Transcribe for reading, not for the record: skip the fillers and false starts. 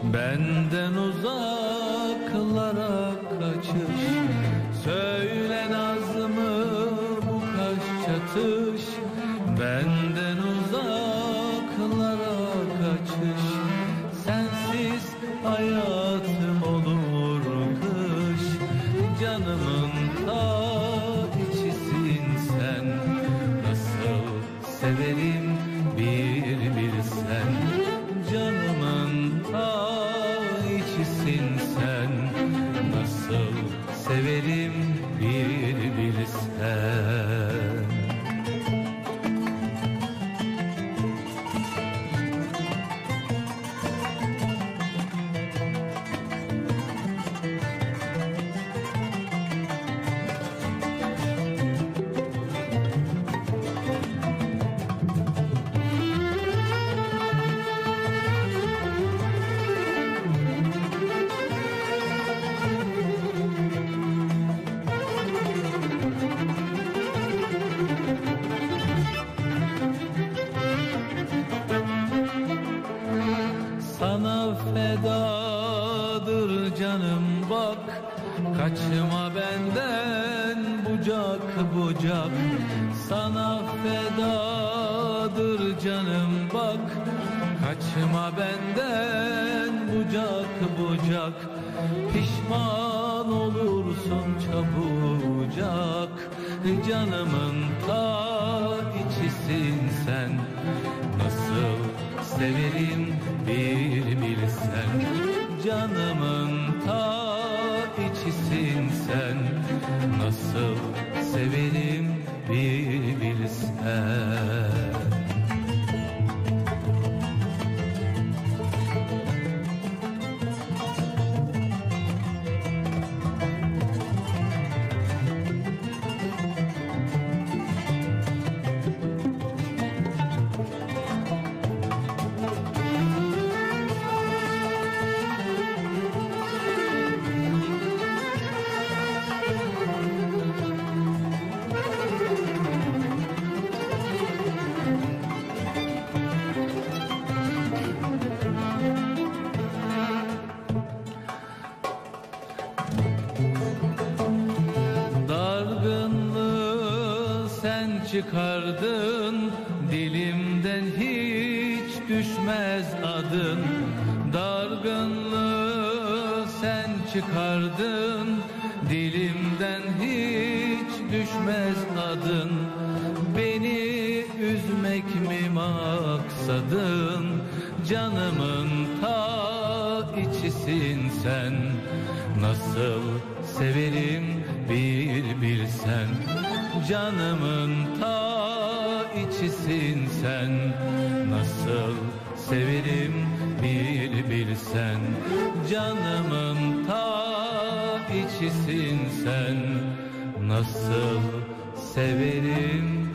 Benden uzaklara kaçış. Söyle naz mı bu kaş çatış? Benden uzaklara kaçış. Sensiz hayatım olur kış. Canımın ta içisin sen. Nasıl severim bir bilsen. Canımın ta içisin sen. Nasıl severim bir bilsen. Sana fedadır canım bak. Kaçma benden bucak bucak. Sana fedadır canım bak. Kaçma benden bucak bucak. Pişman olursun çabucak. Canımın ta içisin sen. Nasıl severim bir bilsen. Canımın ta içisin sen. Nasıl severim bir bilsen. Dargınlığı sen çıkardın, dilimden hiç düşmez adın. Dargınlığı sen çıkardın, dilimden hiç düşmez adın. Beni üzmek mi maksadın? Canımın ta içisin sen. Nasıl severim bir bilsen. Canımın ta içisin sen. Nasıl severim bir bilsen. Canımın ta içisin sen. Nasıl severim